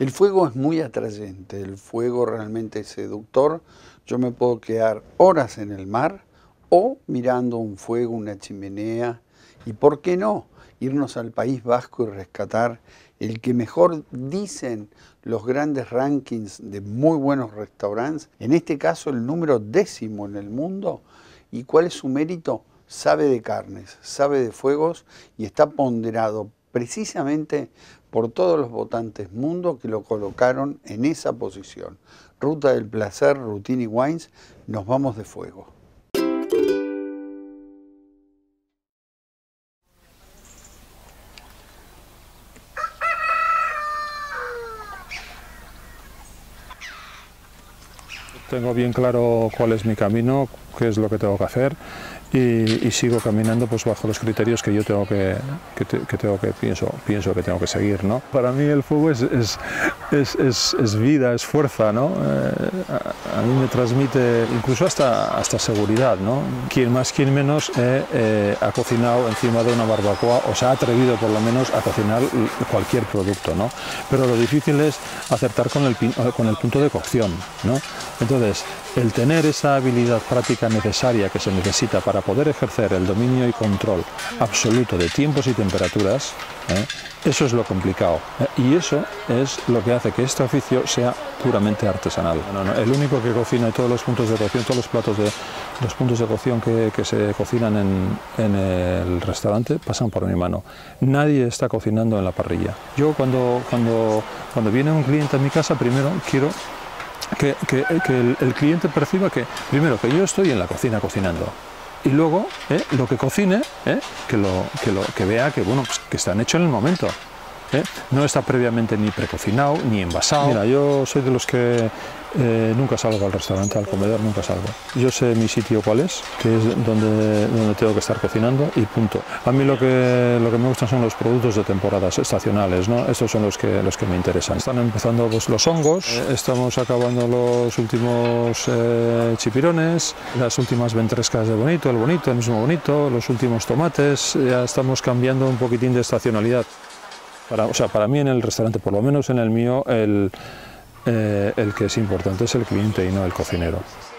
El fuego es muy atrayente, el fuego realmente es seductor. Yo me puedo quedar horas en el mar o mirando un fuego, una chimenea, y por qué no irnos al País Vasco y rescatar el que mejor dicen los grandes rankings de muy buenos restaurantes, en este caso el número 10º en el mundo. ¿Y cuál es su mérito? Sabe de carnes, sabe de fuegos y está ponderado precisamente por todos los votantes mundo que lo colocaron en esa posición. Ruta del Placer, Rutini Wines, nos vamos de fuego. Tengo bien claro cuál es mi camino, qué es lo que tengo que hacer y sigo caminando pues bajo los criterios que yo tengo pienso que tengo que seguir, ¿no? Para mí el fuego es vida, es fuerza, ¿no? A mí me transmite incluso hasta seguridad, ¿no? Quien más, quien menos ha cocinado encima de una barbacoa o se ha atrevido por lo menos a cocinar cualquier producto, ¿no? Pero lo difícil es acertar con el punto de cocción, ¿no? Entonces, el tener esa habilidad práctica necesaria que se necesita para poder ejercer el dominio y control absoluto de tiempos y temperaturas, eso es lo complicado, y eso es lo que hace que este oficio sea puramente artesanal. El único que cocina todos los puntos de cocción, todos los platos de los puntos de cocción que se cocinan en el restaurante pasan por mi mano. Nadie está cocinando en la parrilla. Yo cuando viene un cliente a mi casa, primero quiero que el cliente perciba que, primero, que yo estoy en la cocina cocinando, y luego lo que cocine, que vea que, bueno, pues, que están hechos en el momento. No está previamente ni precocinado ni envasado. Mira, yo soy de los que nunca salgo al restaurante, al comedor, nunca salgo. Yo sé mi sitio cuál es, que es donde tengo que estar cocinando y punto. A mí lo que me gustan son los productos de temporadas estacionales, ¿no? Estos son los que me interesan. Están empezando pues, los hongos, estamos acabando los últimos chipirones, las últimas ventrescas de bonito, el mismo bonito, los últimos tomates, ya estamos cambiando un poquitín de estacionalidad. Para mí en el restaurante, por lo menos en el mío, el que es importante es el cliente y no el cocinero.